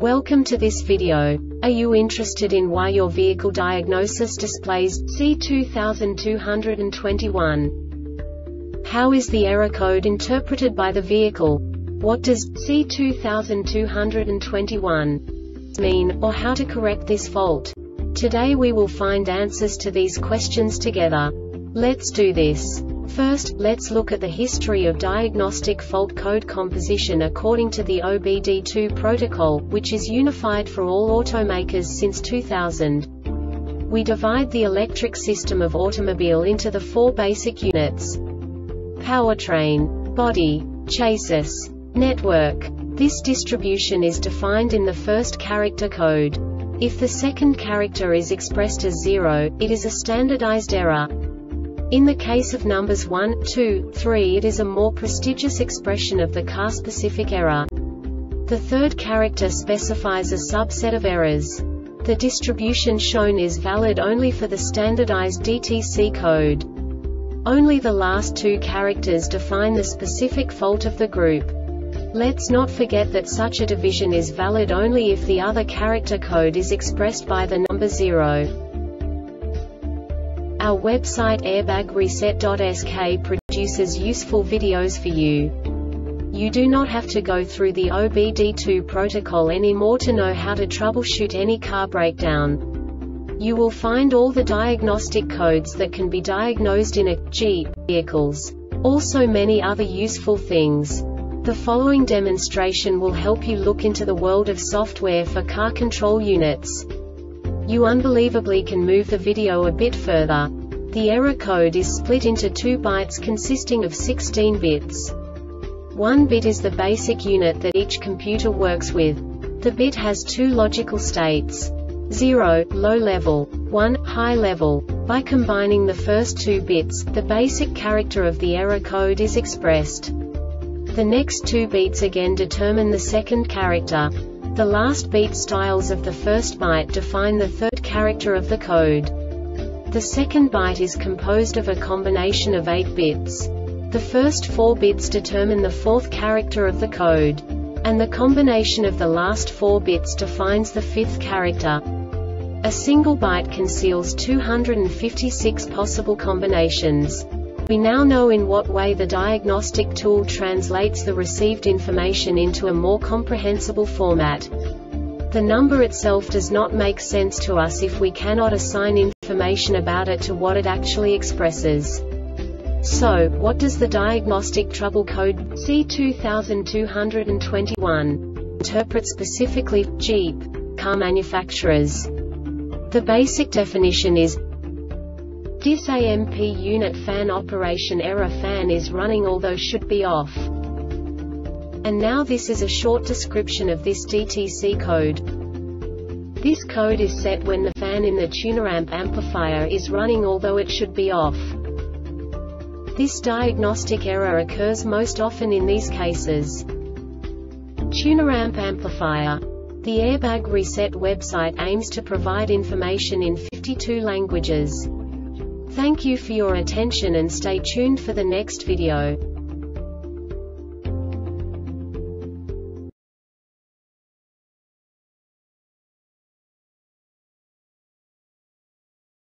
Welcome to this video. Are you interested in why your vehicle diagnosis displays C2221? How is the error code interpreted by the vehicle? What does C2221 mean, or how to correct this fault? Today we will find answers to these questions together. Let's do this. First, let's look at the history of diagnostic fault code composition according to the OBD2 protocol, which is unified for all automakers since 2000. We divide the electric system of automobile into the four basic units: powertrain, body, chassis, network. This distribution is defined in the first character code. If the second character is expressed as 0, it is a standardized error. In the case of numbers 1, 2, 3, it is a more prestigious expression of the car-specific error. The third character specifies a subset of errors. The distribution shown is valid only for the standardized DTC code. Only the last two characters define the specific fault of the group. Let's not forget that such a division is valid only if the other character code is expressed by the number 0. Our website airbagreset.sk produces useful videos for you. You do not have to go through the OBD2 protocol anymore to know how to troubleshoot any car breakdown. You will find all the diagnostic codes that can be diagnosed in a Jeep vehicles. Also many other useful things. The following demonstration will help you look into the world of software for car control units. You unbelievably can move the video a bit further. The error code is split into 2 bytes consisting of 16 bits. 1 bit is the basic unit that each computer works with. The bit has 2 logical states: 0, low level, 1, high level. By combining the first 2 bits, the basic character of the error code is expressed. The next 2 beats again determine the second character. The last beat styles of the first byte define the third character of the code. The second byte is composed of a combination of 8 bits. The first 4 bits determine the fourth character of the code. And the combination of the last 4 bits defines the fifth character. A single byte conceals 256 possible combinations. We now know in what way the diagnostic tool translates the received information into a more comprehensible format. The number itself does not make sense to us if we cannot assign information about it to what it actually expresses. So, what does the diagnostic trouble code C2221 interpret specifically for Jeep car manufacturers? The basic definition is: DIS-AMP unit fan operation error, fan is running although should be off. And now this is a short description of this DTC code. This code is set when the fan in the tuneramp amplifier is running although it should be off. This diagnostic error occurs most often in these cases: tuneramp amplifier. The Airbag Reset website aims to provide information in 52 languages. Thank you for your attention and stay tuned for the next video.